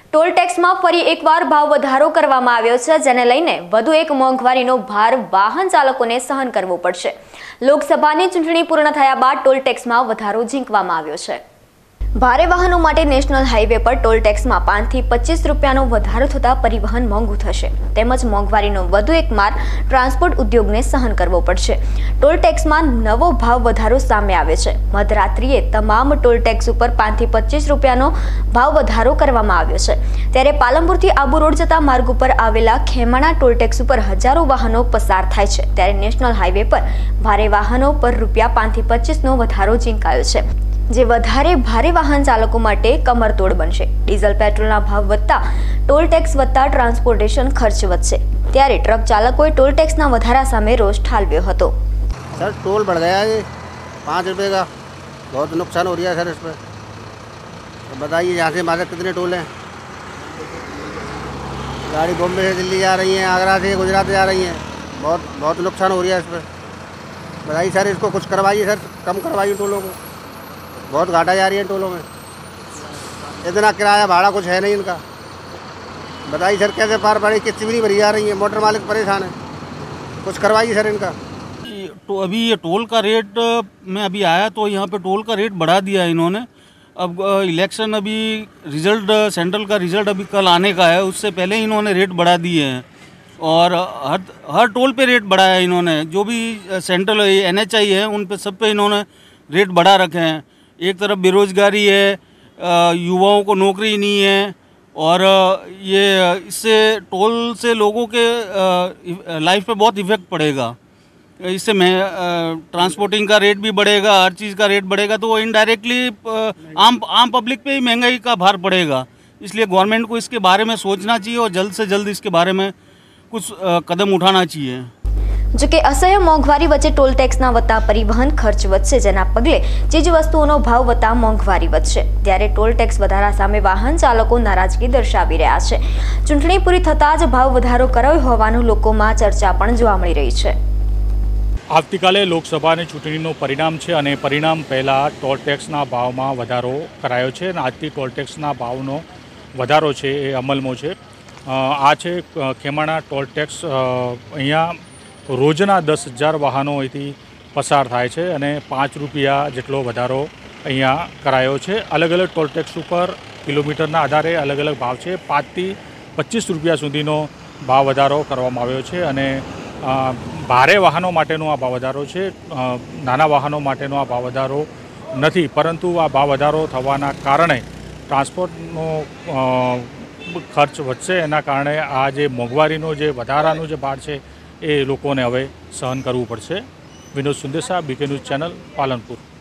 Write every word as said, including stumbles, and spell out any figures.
Toll ટેક્સમાં ફરી એકવાર ભાવ વધારો કરવામાં આવ્યો છે, જેને લઈને વધુ એક મોંઘવારીનો ભાર વાહન ચાલકોને સહન કરવો પડશે। લોકસભાની ચૂંટણી પૂર્ણ થયા બાદ ટોલ ટેક્સમાં વધારો ઝીંકવામાં આવ્યો છે। ભારે વાહનો માટે નેશનલ હાઈવે પર ટોલ ટેક્સમાં પાંચ થી પચીસ રૂપિયાનો વધારો થતા પરિવહન મોંઘું થશે, તેમજ મોંઘવારીનો વધુ એક માર ટ્રાન્સપોર્ટ ઉદ્યોગને સહન કરવો પડશે। ટોલ ટેક્સમાં નવો ભાવ વધારો સામે આવે છે। મધરાત્રિએ તમામ ટોલ ટેક્સ ઉપર પાંચ થી પચીસ રૂપિયાનો ભાવ વધારો કરવામાં આવ્યો છે, ત્યારે પાલનપુરથી આબુ રોડ જતા માર્ગ ઉપર આવેલા ખેમાણા ટોલ ટેક્સ ઉપર હજારો વાહનો પસાર થાય છે, ત્યારે નેશનલ હાઈવે પર ભારે વાહનો પર રૂપિયા પાંચ થી પચીસનો વધારો ઝીંકાયો છે, જે વધારે ભારે વાહન ચાલકો માટે કમરતોડ બનશે। ડીઝલ પેટ્રોલના ભાવ વધતા ટોલ ટેક્સ વધતા ટ્રાન્સપોર્ટેશન ખર્ચ વધશે, ત્યારે ટ્રક ચાલકોએ टोल टैक्स ना વધારા સામે રોષ ઠાલવ્યો હતો। सर टोल बढ़ गया है पाँच रुपये का, बहुत नुकसान हो रहा है सर इस पर। तो बताइए यहाँ से हमारे कितने टोल हैं? गाड़ी बॉम्बे से दिल्ली जा रही है, आगरा से गुजरात जा रही हैं, बहुत बहुत नुकसान हो रहा है इस पर। बताइए सर इसको कुछ करवाइए सर, कम करवाइए टोलों को, बहुत घाटा जा रही है टोलों में। इतना किराया भाड़ा कुछ है नहीं इनका। बताइए सर कैसे पार पड़े, किस्ती भी नहीं भरी जा रही है, मोटर मालिक परेशान है, कुछ करवाइए सर इनका। तो अभी ये टोल का रेट में अभी आया तो यहाँ पे टोल का रेट बढ़ा दिया है इन्होंने। अब इलेक्शन अभी रिजल्ट सेंट्रल का रिजल्ट अभी कल आने का है, उससे पहले इन्होंने रेट बढ़ा दिए हैं और हर हर टोल पे रेट बढ़ाया है इन्होंने। जो भी सेंट्रल एन एच आई है उन पे सब पे इन्होंने रेट बढ़ा रखे हैं। एक तरफ बेरोज़गारी है, युवाओं को नौकरी नहीं है और ये इससे टोल से लोगों के लाइफ पे बहुत इफ़ेक्ट पड़ेगा। इससे मैं ट्रांसपोर्टिंग का रेट भी बढ़ेगा, हर चीज़ का रेट बढ़ेगा, तो वो इनडायरेक्टली आम आम पब्लिक पे ही महंगाई का भार पड़ेगा। इसलिए गवर्नमेंट को इसके बारे में सोचना चाहिए और जल्द से जल्द इसके बारे में कुछ कदम उठाना चाहिए। जो कि असह्य मोंघवारी वच्चे टोल टेक्सना वत्ता परिवहन खर्च वधशे, जेना पगले चीज वस्तुओनो भाव वत्ता मोंघवारी वधशे, त्यारे टोल टेक्स वधारा सामे वाहन चालको नाराजगी दर्शावी रह्या छे। चूंटणी पूरी थता ज भाव वधारो करायो होवानुं लोकोमां चर्चा पण जोवा मळी रही छे। આવતીકાલે લોકસભાની ચૂંટણીનું પરિણામ છે અને પરિણામ પહેલાં ટોલ ટેક્સના ભાવમાં વધારો કરાયો છે અને આજથી ટોલ ટેક્સના ભાવનો વધારો છે એ અમલમાં છે। આ છે ખેમાણા ટોલ ટેક્સ। અહીંયા રોજના દસ હજાર વાહનો અહીંથી પસાર થાય છે અને પાંચ રૂપિયા જેટલો વધારો અહીંયા કરાયો છે। અલગ અલગ ટોલ ટેક્સ ઉપર કિલોમીટરના આધારે અલગ અલગ ભાવ છે। પાંચથી પચીસ રૂપિયા સુધીનો ભાવ વધારો કરવામાં આવ્યો છે અને ભારે વાહનો માટેનો આ ભાવ વધારો છે, નાના વાહનો માટેનો આ ભાવ વધારો નથી। પરંતુ આ ભાવ વધારો થવાના કારણે ટ્રાન્સપોર્ટનો ખર્ચ વધશે, એના કારણે આ જે મોંઘવારીનો જે વધારાનો જે ભાર છે એ લોકોને હવે સહન કરવું પડશે। Vinod Sundesa, B K news channel, Palanpur.